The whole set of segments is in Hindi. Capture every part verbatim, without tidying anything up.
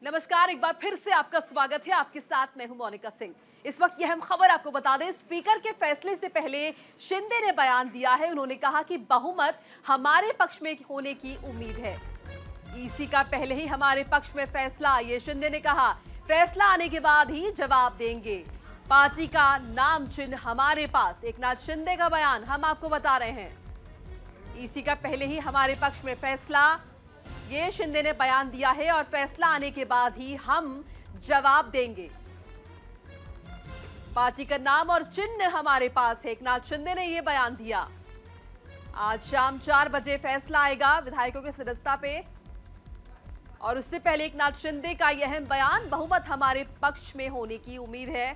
नमस्कार, एक बार फिर से आपका स्वागत है। आपके साथ मैं हूं मोनिका सिंह। इस वक्त यह अहम खबर आपको बता दें, स्पीकर के फैसले से पहले शिंदे ने बयान दिया है। उन्होंने कहा कि बहुमत हमारे पक्ष में होने की उम्मीद है। ईसी का पहले ही हमारे पक्ष में फैसला, ये शिंदे ने कहा। फैसला आने के बाद ही जवाब देंगे। पार्टी का नाम चिन्ह हमारे पास, एकनाथ शिंदे का बयान हम आपको बता रहे हैं। ईसी का पहले ही हमारे पक्ष में फैसला, ये शिंदे ने बयान दिया है और फैसला आने के बाद ही हम जवाब देंगे। पार्टी का नाम और चिन्ह हमारे पास है, एकनाथ शिंदे ने यह बयान दिया। आज शाम चार बजे फैसला आएगा विधायकों की सदस्यता पे, और उससे पहले एकनाथ शिंदे का यह अहम बयान, बहुमत हमारे पक्ष में होने की उम्मीद है।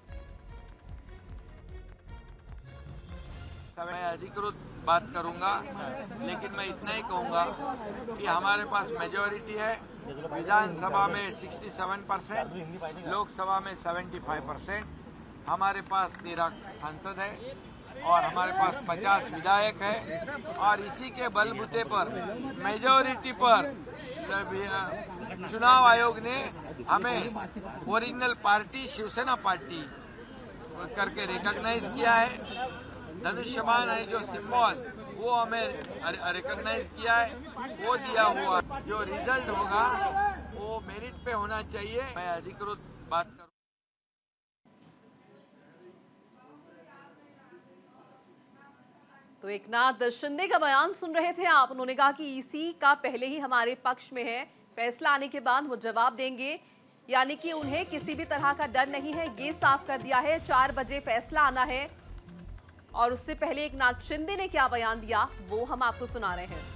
मैं अधिकृत बात करूंगा, लेकिन मैं इतना ही कहूंगा कि हमारे पास मेजॉरिटी है। विधानसभा में सड़सठ परसेंट, लोकसभा में पचहत्तर परसेंट, हमारे पास तेरह सांसद है और हमारे पास पचास विधायक है। और इसी के बलबूते पर, मेजॉरिटी पर चुनाव आयोग ने हमें ओरिजिनल पार्टी शिवसेना पार्टी करके रिकॉग्नाइज किया है। धनुष्यबाण है जो सिंबल, वो हमें रिकॉग्नाइज किया है, वो दिया हुआ। जो रिजल्ट होगा वो मेरिट पे होना चाहिए। मैं अधिकृत बात करूं। तो एकनाथ शिंदे का बयान सुन रहे थे आप। उन्होंने कहा कि ईसी का पहले ही हमारे पक्ष में है, फैसला आने के बाद वो जवाब देंगे, यानी कि उन्हें किसी भी तरह का डर नहीं है, ये साफ कर दिया है। चार बजे फैसला आना है, और उससे पहले एकनाथ शिंदे ने क्या बयान दिया वो हम आपको सुना रहे हैं।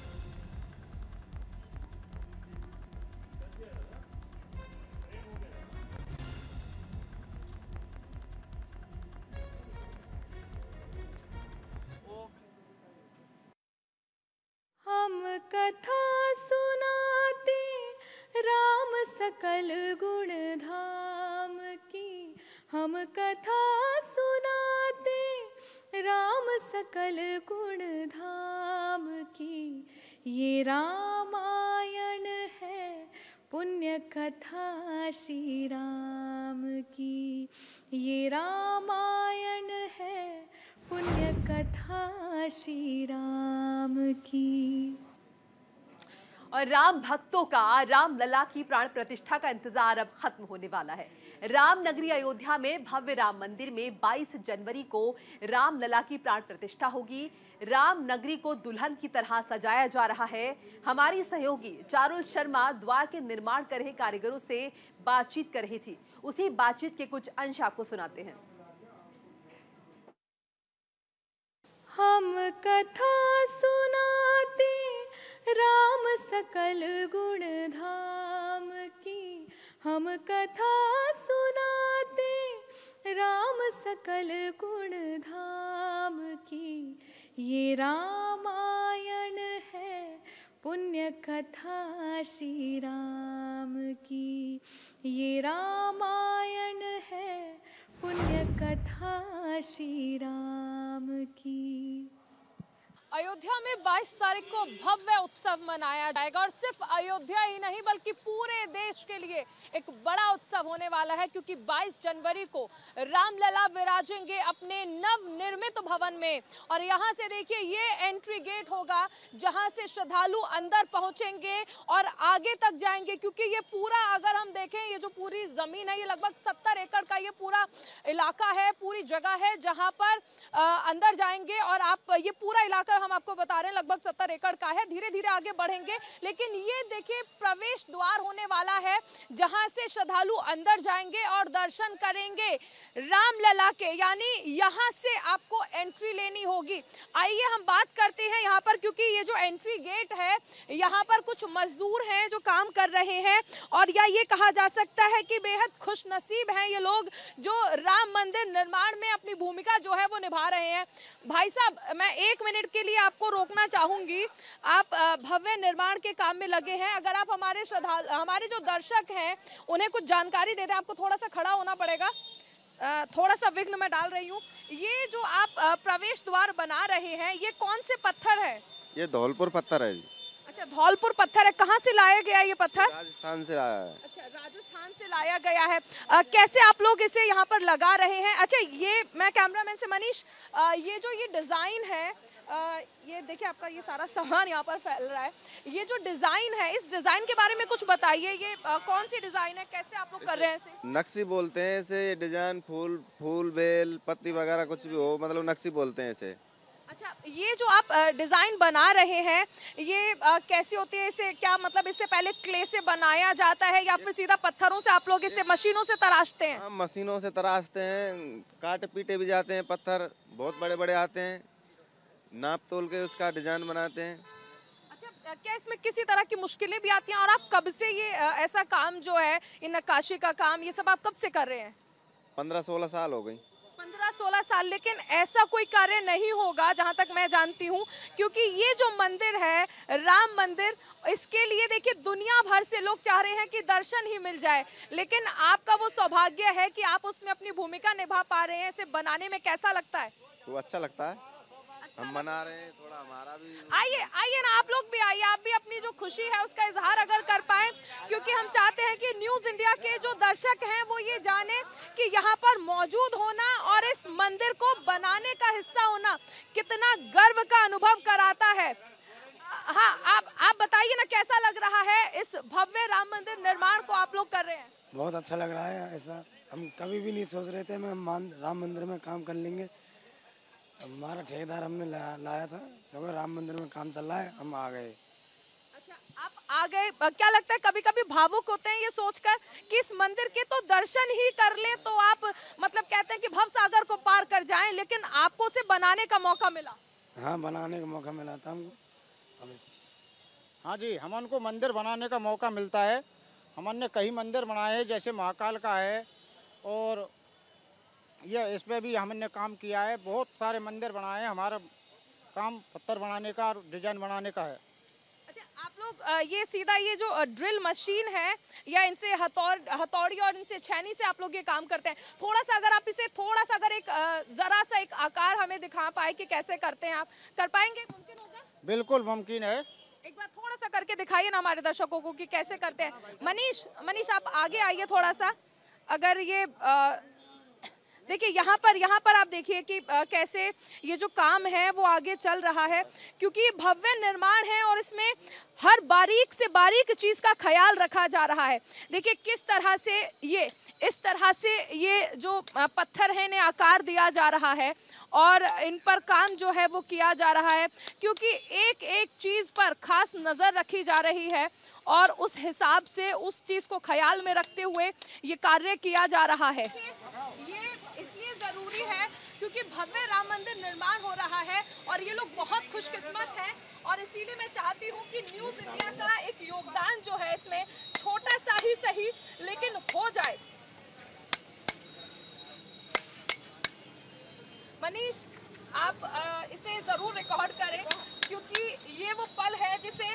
हम कथा सुनाते राम सकल गुण धाम की, हम कथा सुनाते राम सकल गुण धाम की। ये रामायण है पुण्य कथा श्री राम की, ये रामायण है पुण्य कथा श्री राम की। और राम भक्तों का राम लला की प्राण प्रतिष्ठा का इंतजार अब खत्म होने वाला है। राम नगरी अयोध्या में भव्य राम मंदिर में बाईस जनवरी को राम लला की प्राण प्रतिष्ठा होगी। राम नगरी को दुल्हन की तरह सजाया जा रहा है। हमारी सहयोगी चारुल शर्मा द्वार के निर्माण कर रहे कारीगरों से बातचीत कर रही थी। उसी बातचीत के कुछ अंश आपको सुनाते हैं। हम कथा सुनाते राम सकल गुण धाम की, हम कथा सुनाते राम सकल गुण धाम की। ये रामायण है पुण्य कथा श्री राम की, ये रामायण है पुण्य कथा श्री राम की। अयोध्या में बाईस तारीख को भव्य उत्सव मनाया जाएगा, और सिर्फ अयोध्या ही नहीं बल्कि पूरे देश के लिए एक बड़ा उत्सव होने वाला है, क्योंकि बाईस जनवरी को रामलला विराजेंगे अपने नव निर्मित भवन में। और यहाँ से देखिए, ये एंट्री गेट होगा जहाँ से श्रद्धालु अंदर पहुँचेंगे और आगे तक जाएंगे, क्योंकि ये पूरा, अगर हम देखें, ये जो पूरी जमीन है, ये लगभग सत्तर एकड़ का ये पूरा इलाका है, पूरी जगह है जहाँ पर आ, अंदर जाएंगे। और आप ये पूरा इलाका हम आपको बता रहे हैं लगभग सत्तर एकड़ का है। धीरे धीरे आगे बढ़ेंगे, लेकिन ये देखिए प्रवेश द्वार होने वाला है जहां से श्रद्धालु अंदर जाएंगे और दर्शन करेंगे रामलला के, यानी यहां से आपको एंट्री लेनी होगी। आइए हम बात करते हैं यहाँ पर, क्योंकि ये जो एंट्री गेट है, यहाँ पर कुछ मजदूर हैं जो काम कर रहे हैं, और या ये कहा जा सकता है कि बेहद खुशनसीब हैं ये लोग जो राम मंदिर निर्माण में अपनी भूमिका जो है वो निभा रहे हैं। भाई साहब, मैं एक मिनट के लिए आपको रोकना चाहूंगी। आप भव्य निर्माण के काम में लगे हैं, अगर आप हमारे श्रद्धा हमारे जो दर्शक हैं उन्हें कुछ जानकारी दे दें। आपको थोड़ा सा खड़ा होना पड़ेगा, थोड़ा सा विघ्न मैं डाल रही हूँ। ये जो आप प्रवेश द्वार बना रहे हैं, ये कौन से पत्थर है? ये धौलपुर पत्थर है जी। अच्छा, धौलपुर पत्थर है। कहाँ से लाया गया ये पत्थर? राजस्थान से लाया है। अच्छा, राजस्थान से लाया गया है। आ, कैसे आप लोग इसे यहाँ पर लगा रहे हैं? अच्छा, ये मैं कैमरामैन से मनीष, आ, ये जो ये डिजाइन है, आ, ये देखिए आपका ये सारा सामान यहाँ पर फैल रहा है, ये जो डिजाइन है, इस डिजाइन के बारे में कुछ बताइए। ये आ, कौन सी डिजाइन है, कैसे आप लोग कर रहे हैं इसे? नक्शी बोलते हैं इसे। डिजाइन फूल फूल बेल पत्ती वगैरह कुछ भी हो, मतलब नक्शी बोलते हैं इसे। अच्छा, ये जो आप डिजाइन बना रहे हैं, ये आ, कैसी होती है? इसे क्या मतलब इससे पहले क्ले से बनाया जाता है या फिर सीधा पत्थरों से आप लोग इसे मशीनों से तराशते हैं? हम मशीनों से तराशते हैं, काटे पीटे भी जाते हैं, पत्थर बहुत बड़े बड़े आते हैं, नाप तोल के उसका डिजाइन बनाते हैं। अच्छा, क्या इसमें किसी तरह की मुश्किलें भी आती हैं? और आप कब से ये आ, ऐसा काम जो है, ये नक्काशी का काम, ये सब आप कब से कर रहे हैं? पंद्रह सोलह साल हो गई। पंद्रह सोलह साल। लेकिन ऐसा कोई कार्य नहीं होगा जहां तक मैं जानती हूं, क्योंकि ये जो मंदिर है, राम मंदिर, इसके लिए देखिए दुनिया भर से लोग चाह रहे हैं कि दर्शन ही मिल जाए, लेकिन आपका वो सौभाग्य है कि आप उसमें अपनी भूमिका निभा पा रहे हैं। इसे बनाने में कैसा लगता है? वो अच्छा लगता है, हम बना रहे हैं, थोड़ा हमारा भी। आइए आइए ना, आप लोग भी आइए, आप भी अपनी जो खुशी है उसका इजहार अगर कर पाए, क्योंकि हम चाहते हैं कि न्यूज इंडिया के जो दर्शक हैं वो ये जाने कि यहाँ पर मौजूद होना और इस मंदिर को बनाने का हिस्सा होना कितना गर्व का अनुभव कराता है। हाँ, आप आप बताइए ना, कैसा लग रहा है इस भव्य राम मंदिर निर्माण को आप लोग कर रहे हैं? बहुत अच्छा लग रहा है। ऐसा हम कभी भी नहीं सोच रहे थे हम राम मंदिर में काम कर लेंगे। हमारा ठेकेदार हमने लाया, लाया था, क्योंकि राम मंदिर में काम चल रहा है, हम आ गए। अच्छा, आप आ गए। क्या लगता है, कभी कभी भावुक होते हैं ये सोचकर कि इस मंदिर के तो दर्शन ही कर लें तो आप मतलब कहते हैं कि भव सागर को पार कर जाएं, लेकिन आपको उसे बनाने का मौका मिला? हाँ, बनाने का मौका मिला था हमको। हम इस... हाँ जी, हमन को मंदिर बनाने का मौका मिलता है। हमन ने कई मंदिर बनाए हैं, जैसे महाकाल का है, और ये इसमें भी हमने काम किया है। बहुत सारे मंदिर बनाए हैं। हमारा काम पत्थर बनाने का और डिजाइन बनाने का है। अच्छा, आप लोग ये सीधा ये जो ड्रिल मशीन है या इनसे हथौड़ हथौड़ी और इनसे छेनी से आप लोग ये काम करते हैं? थोड़ा सा अगर आप इसे थोड़ा सा अगर एक जरा सा एक आकार हमें दिखा पाए कि कैसे करते हैं, आप कर पाएंगे? मुमकिन होगा? बिल्कुल मुमकिन है। एक बार थोड़ा सा करके दिखाइए ना हमारे दर्शकों को कि कैसे करते हैं। मनीष मनीष आप आगे आइए थोड़ा सा। अगर ये आ, देखिए यहाँ पर यहाँ पर आप देखिए कि आ, कैसे ये जो काम है वो आगे चल रहा है, क्योंकि ये भव्य निर्माण है और इसमें हर बारीक से बारीक चीज़ का ख्याल रखा जा रहा है। देखिए किस तरह से ये इस तरह से ये जो पत्थर है इन्हें आकार दिया जा रहा है और इन पर काम जो है वो किया जा रहा है, क्योंकि एक एक चीज़ पर खास नज़र रखी जा रही है और उस हिसाब से उस चीज़ को ख्याल में रखते हुए ये कार्य किया जा रहा है। ये इसलिए ज़रूरी है क्योंकि भव्य राम मंदिर निर्माण हो रहा है और ये लोग बहुत खुशकिस्मत हैं, और इसीलिए मैं चाहती हूँ कि न्यूज़ इंडिया का एक योगदान जो है इसमें छोटा सा ही सही लेकिन हो जाए। मनीष, आप आ, इसे ज़रूर रिकॉर्ड करें, क्योंकि ये वो पल है जिसे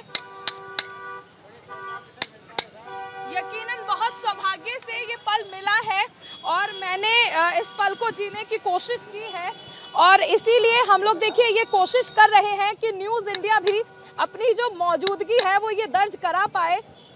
यकीनन बहुत सौभाग्य से ये पल मिला है और मैंने इस पल को जीने की कोशिश की है, और इसीलिए हम लोग देखिए ये कोशिश कर रहे हैं कि न्यूज़ इंडिया भी अपनी जो मौजूदगी है वो ये दर्ज करा पाए।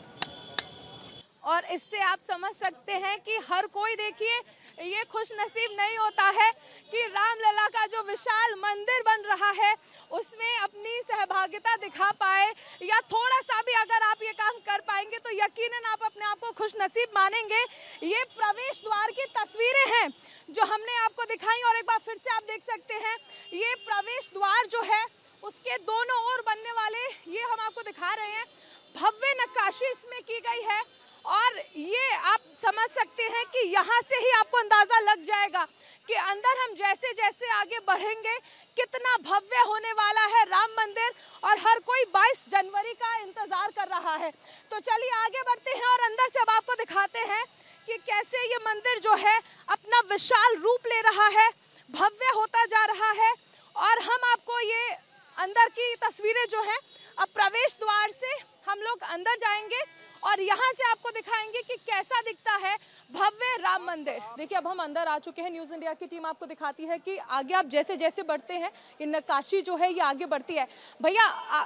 और इससे आप समझ सकते हैं कि हर कोई देखिए ये खुश नसीब नहीं होता है कि रामलला का जो विशाल मंदिर बन रहा है उसमें अपनी सहभागिता दिखा पाए, या थोड़ा सा भी अगर आप ये काम कर पाएंगे तो यकीनन आप अपने आप को खुश नसीब मानेंगे। ये प्रवेश द्वार की तस्वीरें हैं जो हमने आपको दिखाई, और एक बार फिर से आप देख सकते हैं ये प्रवेश द्वार जो है उसके दोनों ओर बनने वाले ये हम आपको दिखा रहे हैं। भव्य नक्काशी इसमें की गई है और ये आप समझ सकते हैं कि यहाँ से ही आपको अंदाज़ा लग जाएगा कि अंदर हम जैसे जैसे आगे बढ़ेंगे कितना भव्य होने वाला है राम मंदिर, और हर कोई बाईस जनवरी का इंतज़ार कर रहा है। तो चलिए आगे बढ़ते हैं और अंदर से अब आपको दिखाते हैं कि कैसे ये मंदिर जो है अपना विशाल रूप ले रहा है, भव्य होता जा रहा है। और हम आपको ये अंदर की तस्वीरें जो हैं अब प्रवेश द्वार से हम लोग अंदर जाएंगे और यहाँ से आपको दिखाएंगे कि कैसा दिखता है भव्य राम मंदिर। देखिए अब हम अंदर आ चुके हैं। न्यूज़ इंडिया की टीम आपको दिखाती है कि आगे आप जैसे जैसे बढ़ते हैं ये नक्काशी जो है ये आगे बढ़ती है। भैया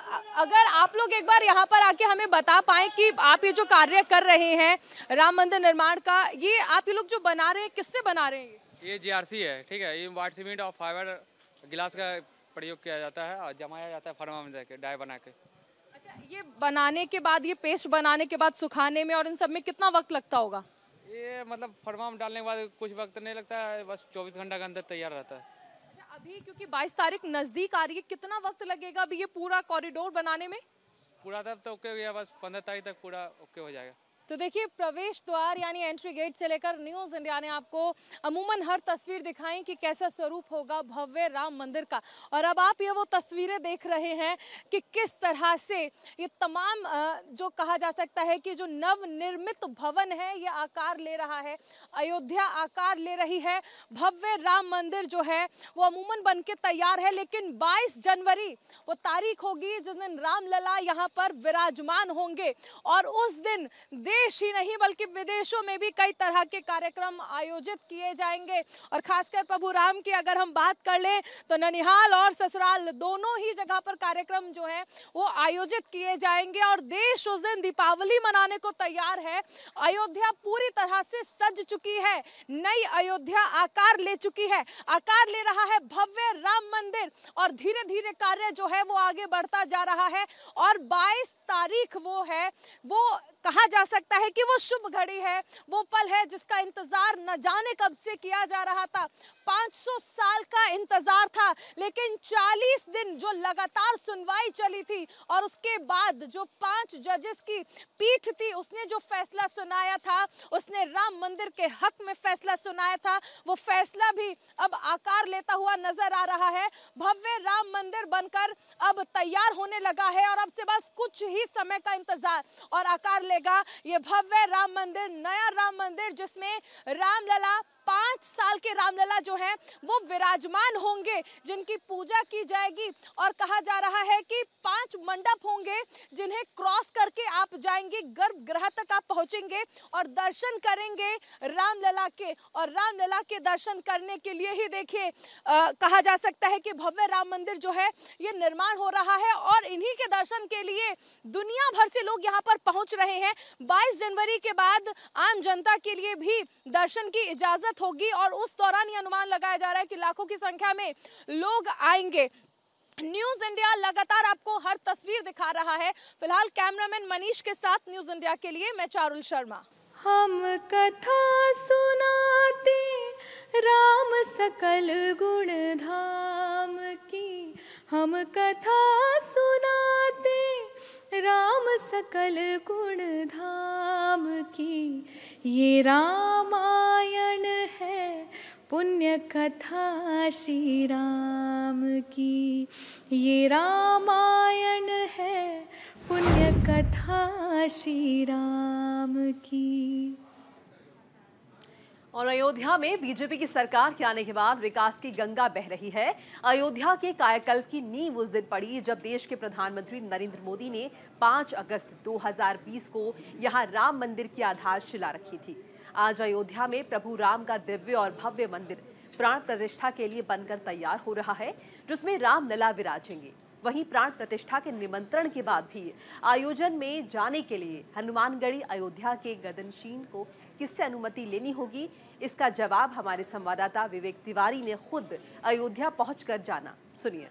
अगर आप लोग एक बार यहाँ पर आके हमें बता पाएं कि आप ये जो कार्य कर रहे हैं राम मंदिर निर्माण का, ये आप ये लोग जो बना रहे हैं किससे बना रहे हैं? ये जीआरसी है, ठीक है। ये वाट सीमेंट और फाइबर गिलास का प्रयोग किया जाता है और जमाया जाता है फरमा में जाके डाई बना के। अच्छा, ये बनाने के बाद, ये पेस्ट बनाने के बाद सुखाने में और इन सब में कितना वक्त लगता होगा? ये मतलब फरमा में डालने के बाद कुछ वक्त नहीं लगता है, बस चौबीस घंटा के अंदर तैयार रहता है। अच्छा, अभी क्योंकि बाईस तारीख नजदीक आ रही है, कितना वक्त लगेगा अभी ये पूरा कॉरिडोर बनाने में? पूरा तब तो ओके हो गया, बस पंद्रह तारीख तक पूरा ओके हो जाएगा। तो देखिए प्रवेश द्वार यानी एंट्री गेट से लेकर न्यूज़ इंडिया ने आपको अमूमन हर तस्वीर दिखाई कि कैसा स्वरूप होगा भव्य राम मंदिर का। और अब आप ये वो तस्वीरें देख रहे हैं कि किस तरह से ये तमाम जो कहा जा सकता है कि जो नवनिर्मित भवन है ये आकार ले रहा है, अयोध्या आकार ले रही है। भव्य राम मंदिर जो है वो अमूमन बन के तैयार है, लेकिन बाईस जनवरी वो तारीख होगी जिस दिन रामलला यहाँ पर विराजमान होंगे और उस दिन देश ही नहीं बल्कि विदेशों में भी कई तरह के कार्यक्रम आयोजित किए जाएंगे। और खासकर प्रभु राम की अगर हम बात कर लें तो ननिहाल और ससुराल दोनों ही जगह पर कार्यक्रम जो है वो आयोजित किए जाएंगे और देश उस दिन दीपावली मनाने को तैयार है। अयोध्या पूरी तरह से सज चुकी है, नई अयोध्या आकार ले चुकी है, आकार ले रहा है भव्य राम मंदिर और धीरे धीरे कार्य जो है वो आगे बढ़ता जा रहा है। और बाईस तारीख वो है, वो कहा जा सकता है कि वो शुभ घड़ी है, वो पल है जिसका इंतजार न जाने कब से किया जा रहा था। पाँच सौ साल का इंतजार था, लेकिन चालीस दिन जो लगातार सुनवाई चली थी और उसके बाद जो पांच जजेस की पीठ थी उसने जो फैसला सुनाया था, उसने राम मंदिर के हक में फैसला सुनाया था, वो फैसला भी अब आकार लेता हुआ नजर आ रहा है। भव्य राम मंदिर बनकर अब तैयार होने लगा है और अब से बस कुछ ही समय का इंतजार और आकार लेगा ये भव्य राम मंदिर, नया राम मंदिर जिसमें रामलला पांच साल के रामलला जो हैं वो विराजमान होंगे, जिनकी पूजा की जाएगी। और कहा जा रहा है कि पांच मंडप होंगे जिन्हें क्रॉस करके आप जाएंगे, गर्भगृह तक आप पहुंचेंगे और दर्शन करेंगे रामलला के। और रामलला के दर्शन करने के लिए ही देखिए कहा जा सकता है कि भव्य राम मंदिर जो है ये निर्माण हो रहा है और इन्हीं के दर्शन के लिए दुनिया भर से लोग यहाँ पर पहुंच रहे हैं। बाईस जनवरी के बाद आम जनता के लिए भी दर्शन की इजाजत होगी और उस दौरान ये अनुमान लगाया जा रहा है कि लाखों की संख्या में लोग आएंगे। न्यूज़ इंडिया लगातार आपको हर तस्वीर दिखा रहा है। फिलहाल कैमरामैन मनीष के साथ न्यूज़ इंडिया के लिए मैं चारुल शर्मा। हम कथा सुनाते राम सकल गुण धाम की, हम कथा सुनाते राम सकल गुण धाम की, ये रामायण है पुण्य कथा श्री राम की, ये रामायण है पुण्य कथा श्री राम की। और अयोध्या में बीजेपी की सरकार के आने के बाद विकास की गंगा बह रही है। अयोध्या के कायाकल्प की नींव उस दिन पड़ी जब देश के प्रधानमंत्री नरेंद्र मोदी ने पाँच अगस्त दो हज़ार बीस को यहां राम मंदिर की आधारशिला रखी थी। आज अयोध्या में प्रभु राम का दिव्य और भव्य मंदिर प्राण प्रतिष्ठा के लिए बनकर तैयार हो रहा है, जिसमें रामलला विराजेंगे। वहीं प्राण प्रतिष्ठा के निमंत्रण के बाद भी आयोजन में जाने के लिए हनुमानगढ़ी अयोध्या के गगनशीन को किससे अनुमति लेनी होगी, इसका जवाब हमारे संवाददाता विवेक तिवारी ने खुद अयोध्या पहुंचकर जाना। सुनिए।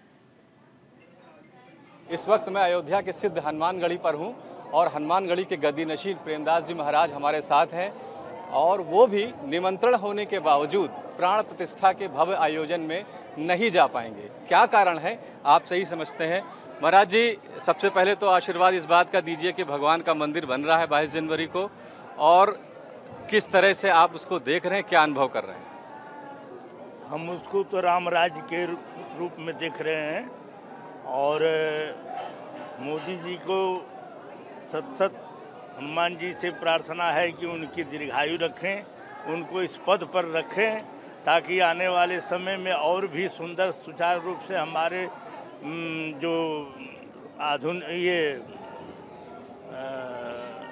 इस वक्त मैं अयोध्या के सिद्ध हनुमानगढ़ी पर हूं और हनुमानगढ़ी के गद्दीनशीन प्रेमदास जी महाराज हमारे साथ हैं और वो भी निमंत्रण होने के बावजूद प्राण प्रतिष्ठा के भव्य आयोजन में नहीं जा पाएंगे। क्या कारण है आप सही समझते हैं। महाराज जी, सबसे पहले तो आशीर्वाद इस बात का दीजिए कि भगवान का मंदिर बन रहा है बाईस जनवरी को, और किस तरह से आप उसको देख रहे हैं, क्या अनुभव कर रहे हैं। हम उसको तो राम राज्य के रूप में देख रहे हैं और मोदी जी को सत सत हनुमान जी से प्रार्थना है कि उनकी दीर्घायु रखें, उनको इस पद पर रखें ताकि आने वाले समय में और भी सुंदर सुचारू रूप से हमारे जो आधुनिक ये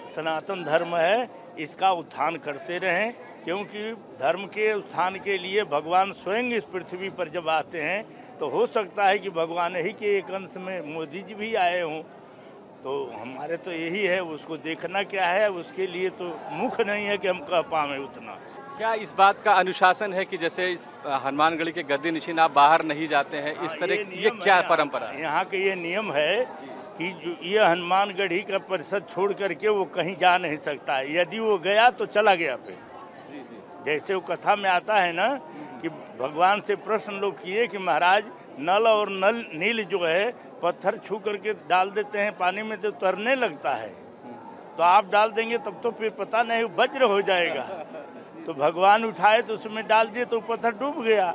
सनातन धर्म है इसका उत्थान करते रहें, क्योंकि धर्म के उत्थान के लिए भगवान स्वयं इस पृथ्वी पर जब आते हैं तो हो सकता है कि भगवान ही के एक अंश में मोदी जी भी आए हों। तो हमारे तो यही है, उसको देखना क्या है, उसके लिए तो मुख नहीं है कि हम कह पाएं उतना। क्या इस बात का अनुशासन है कि जैसे इस हनुमानगढ़ी के गद्दी नशीन आप बाहर नहीं जाते हैं, इस तरह ये, ये क्या परंपरा है? यहाँ के ये नियम है कि जो ये हनुमानगढ़ी का परिषद छोड़ करके वो कहीं जा नहीं सकता है। यदि वो गया तो चला गया फिर। जी जी। जैसे वो कथा में आता है ना कि भगवान से प्रश्न लोग किए कि महाराज नल और नल नील जो है पत्थर छू करके डाल देते हैं पानी में तो तरने लगता है, तो आप डाल देंगे तब तो फिर पता नहीं वज्र हो जाएगा। तो भगवान उठाए तो उसमें डाल दिए तो पत्थर डूब गया।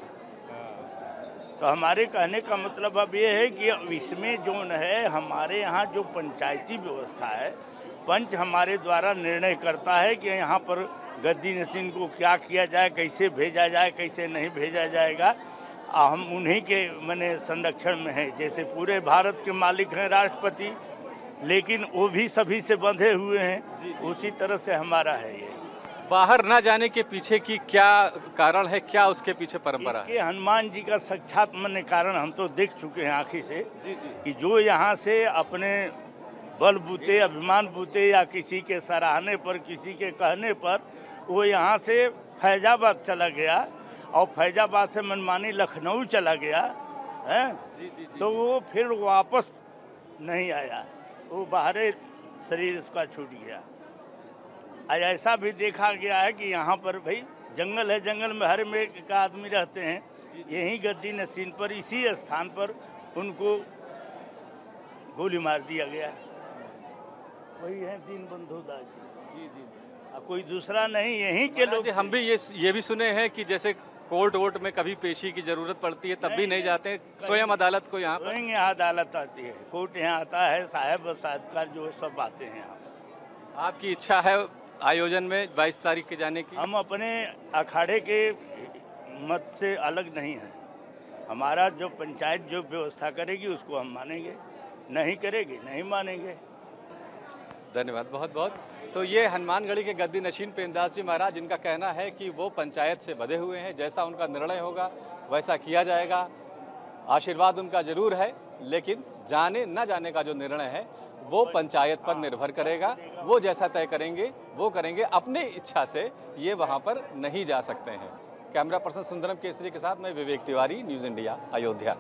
तो हमारे कहने का मतलब अब ये है कि इसमें जो है हमारे यहाँ जो पंचायती व्यवस्था है, पंच हमारे द्वारा निर्णय करता है कि यहाँ पर गद्दी नशीन को क्या किया जाए, कैसे भेजा जाए, कैसे नहीं भेजा जाएगा। हम उन्हीं के माने संरक्षण में हैं। जैसे पूरे भारत के मालिक हैं राष्ट्रपति, लेकिन वो भी सभी से बंधे हुए हैं, उसी तरह से हमारा है ये। बाहर ना जाने के पीछे की क्या कारण है, क्या उसके पीछे परंपरा है? हनुमान जी का साक्षात मन कारण हम तो देख चुके हैं आँखी से जी जी। कि जो यहाँ से अपने बल बूते, अभिमान बूते या किसी के सराहने पर, किसी के कहने पर वो यहाँ से फैजाबाद चला गया और फैजाबाद से मनमानी लखनऊ चला गया है, जी, जी, जी। तो वो फिर वापस नहीं आया, वो बाहरे शरीर उसका छूट गया। आज ऐसा भी देखा गया है कि यहाँ पर भाई जंगल है, जंगल में हर में एक आदमी रहते हैं, यहीं गद्दी नशीन पर इसी स्थान पर उनको गोली मार दिया गया। वही है दीनबंधु दास जी जी जी कोई दूसरा नहीं, यहीं के लोग। हम भी ये ये भी सुने हैं कि जैसे कोर्ट वोट में कभी पेशी की जरूरत पड़ती है तब भी नहीं जाते हैं, स्वयं अदालत को यहाँ स्वयं यहाँ अदालत आती है, कोर्ट यहाँ आता है, साहब और साहबकार जो सब आते हैं यहाँ पर। आपकी इच्छा है आयोजन में बाईस तारीख के जाने की? हम अपने अखाड़े के मत से अलग नहीं हैं। हमारा जो पंचायत जो व्यवस्था करेगी उसको हम मानेंगे, नहीं करेगी नहीं मानेंगे। धन्यवाद बहुत बहुत। तो ये हनुमानगढ़ी के गद्दी नशीन प्रेमदास जी महाराज, जिनका कहना है कि वो पंचायत से बंधे हुए हैं, जैसा उनका निर्णय होगा वैसा किया जाएगा। आशीर्वाद उनका जरूर है, लेकिन जाने न जाने का जो निर्णय है वो पंचायत पर निर्भर करेगा। वो जैसा तय करेंगे वो करेंगे, अपने इच्छा से ये वहाँ पर नहीं जा सकते हैं। कैमरा पर्सन सुंदरम केसरी के साथ मैं विवेक तिवारी, न्यूज़ इंडिया, अयोध्या।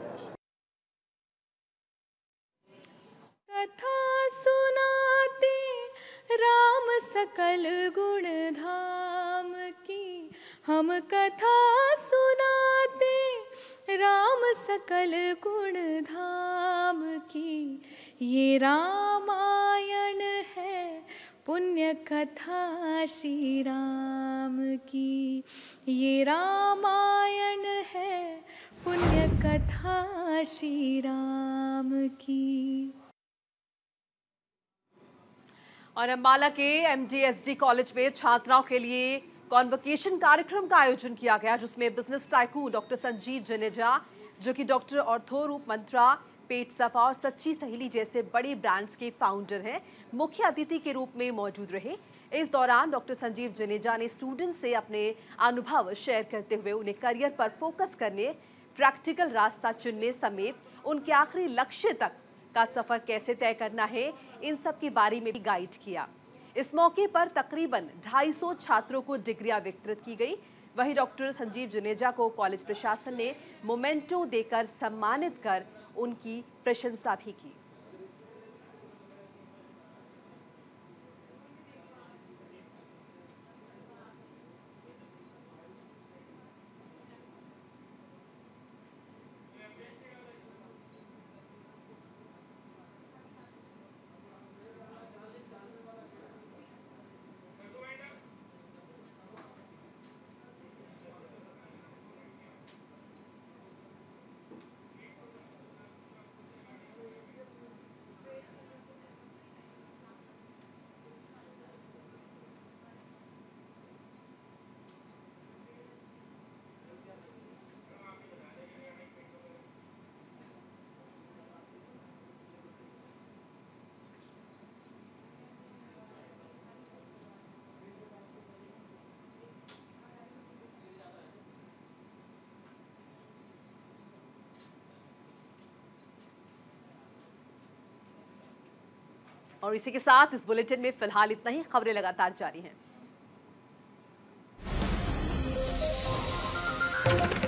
कथा सुनाते राम सकल गुण धाम की, हम कथा सुनाते राम सकल गुण धाम की। ये रामायण है पुण्य कथा श्री राम की, ये रामायण है पुण्य कथा श्री राम की। और अम्बाला के एमडीएसडी कॉलेज में छात्राओं के लिए कॉन्वोकेशन कार्यक्रम का आयोजन किया गया, जिसमें business tycoon doctor Sanjeev Janeja, जो कि डॉक्टर ऑर्थोरूप मंत्रा, पेट सफा और सच्ची सहेली जैसे बड़े ब्रांड्स के फाउंडर हैं, मुख्य अतिथि के रूप में मौजूद रहे। इस दौरान डॉक्टर संजीव जनेजा ने स्टूडेंट से अपने अनुभव शेयर करते हुए उन्हें करियर पर फोकस करने, प्रैक्टिकल रास्ता चुनने समेत उनके आखिरी लक्ष्य तक का सफर कैसे तय करना है, इन सब के बारे में भी गाइड किया। इस मौके पर तकरीबन ढाई सौ छात्रों को डिग्रियां वितरित की गई। वहीं डॉक्टर संजीव जनेजा को कॉलेज प्रशासन ने मोमेंटो देकर सम्मानित कर उनकी प्रशंसा भी की। और इसी के साथ इस बुलेटिन में फिलहाल इतना ही। खबरें लगातार जारी हैं।